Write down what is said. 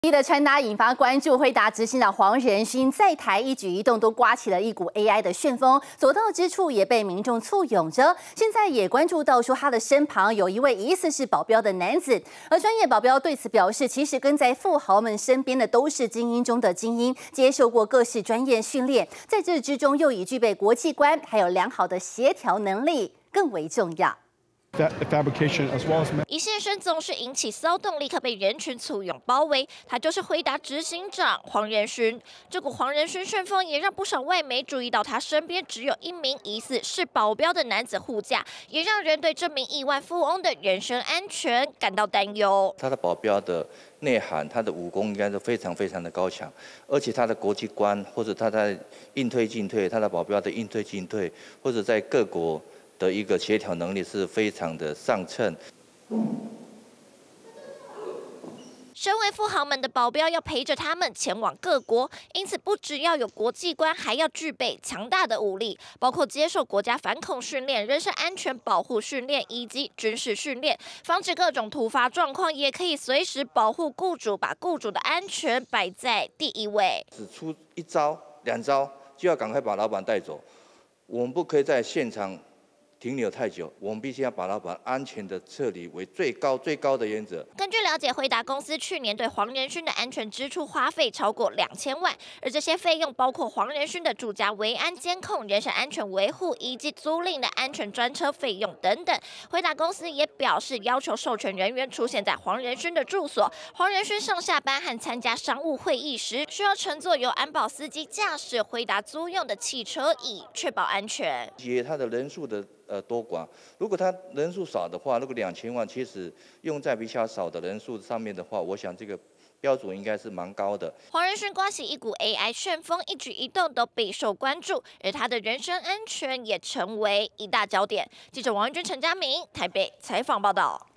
的穿搭引发关注，辉达执行长黄仁勋在台一举一动都刮起了一股 AI 的旋风，所到之处也被民众簇拥着。现在也关注到说他的身旁有一位疑似是保镖的男子，而专业保镖对此表示，其实跟在富豪们身边的都是精英中的精英，接受过各式专业训练，在这之中又以具备国际观还有良好的协调能力更为重要。 fabrication as well as 一现身总是引起骚动，立刻被人群簇拥包围。他就是辉达执行长黄仁勋。这股黄仁勋旋风也让不少外媒注意到他身边只有一名疑似是保镖的男子护驾，也让人对这名亿万富翁的人身安全感到担忧。 他的保镖的内涵，他的武功应该是非常的高强，而且他的国际观或者他在应退进退，他的保镖的应退进退，或者在各国的一个协调能力是非常的上乘。 身为富豪们的保镖，要陪着他们前往各国，因此不只要有国际观，还要具备强大的武力，包括接受国家反恐训练、人身安全保护训练以及军事训练，防止各种突发状况，也可以随时保护雇主，把雇主的安全摆在第一位。 只出一招、两招就要赶快把老板带走，我们不可以在现场停留太久，我们必须要把老板安全的撤离为最高的原则。 根据了解，辉达公司去年对黄仁勋的安全支出花费超过2000万，而这些费用包括黄仁勋的住家维安监控、人身安全维护以及租赁的安全专车费用等等。辉达公司也表示，要求授权人员出现在黄仁勋的住所，黄仁勋上下班和参加商务会议时，需要乘坐由安保司机驾驶辉达租用的汽车，以确保安全。 以他的人数的多寡，如果他人数少的话，如果2000万其实用在比较少的人数上面的话，我想这个标准应该是蛮高的。 黄仁勋刮起一股 AI 旋风，一举一动都备受关注，而他的人身安全也成为一大焦点。记者王文君、陈嘉明台北采访报道。